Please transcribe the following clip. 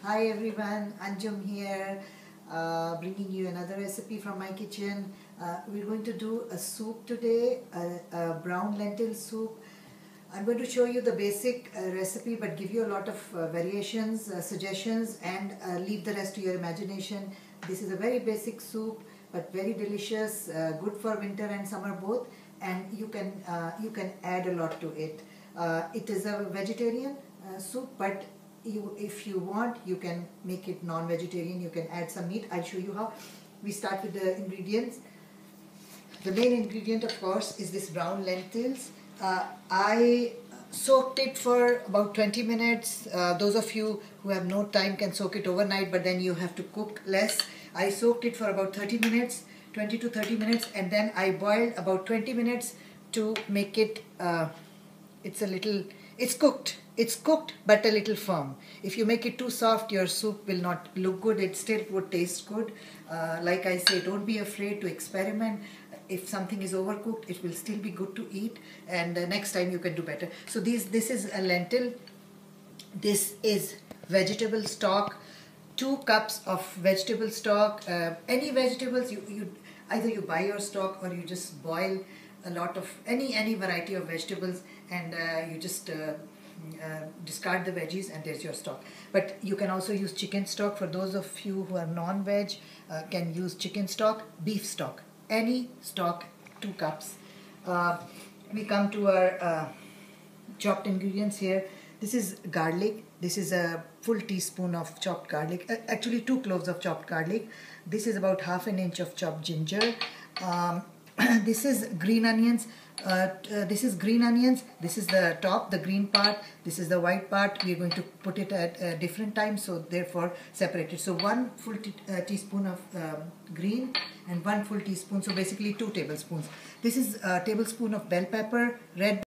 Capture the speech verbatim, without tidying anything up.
Hi everyone, Anjum here, uh, bringing you another recipe from my kitchen. Uh, we're going to do a soup today, a, a brown lentil soup. I'm going to show you the basic uh, recipe but give you a lot of uh, variations, uh, suggestions, and uh, leave the rest to your imagination. This is a very basic soup but very delicious, uh, good for winter and summer both, and you can, uh, you can add a lot to it. Uh, it is a vegetarian uh, soup, but you, if you want, you can make it non-vegetarian. You can add some meat. I'll show you how. We start with the ingredients. The main ingredient, of course, is this brown lentils. Uh, I soaked it for about twenty minutes. Uh, those of you who have no time can soak it overnight, but then you have to cook less. I soaked it for about thirty minutes, twenty to thirty minutes, and then I boiled about twenty minutes to make it, uh, it's a little, it's cooked. It's cooked but a little firm. If you make it too soft, your soup will not look good. It still would taste good. Uh, like I say, don't be afraid to experiment. If something is overcooked, it will still be good to eat, and uh, next time you can do better. So these, this is a lentil. This is vegetable stock. Two cups of vegetable stock. Uh, any vegetables, you, you either you buy your stock or you just boil a lot of any any variety of vegetables, and uh, you just uh, Uh, discard the veggies, and there's your stock. But you can also use chicken stock. For those of you who are non-veg, uh, can use chicken stock, beef stock, any stock, two cups. Uh, we come to our uh, chopped ingredients here. This is garlic. This is a full teaspoon of chopped garlic. Uh, actually, two cloves of chopped garlic. This is about half an inch of chopped ginger. Um, this is green onions. Uh, uh, this is green onions. This is the top, the green part. This is the white part. We are going to put it at uh, different times, so therefore separated. So one full te uh, teaspoon of um, green and one full teaspoon. So basically two tablespoons. This is a tablespoon of bell pepper, red